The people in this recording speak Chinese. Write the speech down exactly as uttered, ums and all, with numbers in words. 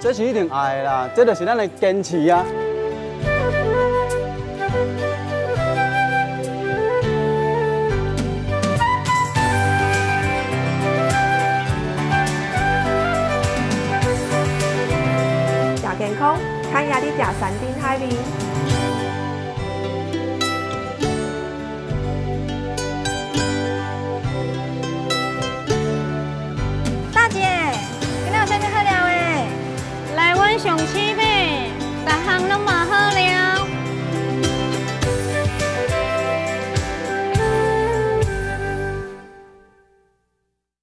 这是一定爱啦，这就是咱的坚持啊。 食健康，看下你食山珍海味。 大姐，今仔有啥物好料诶？来阮上市买，逐项拢嘛好料。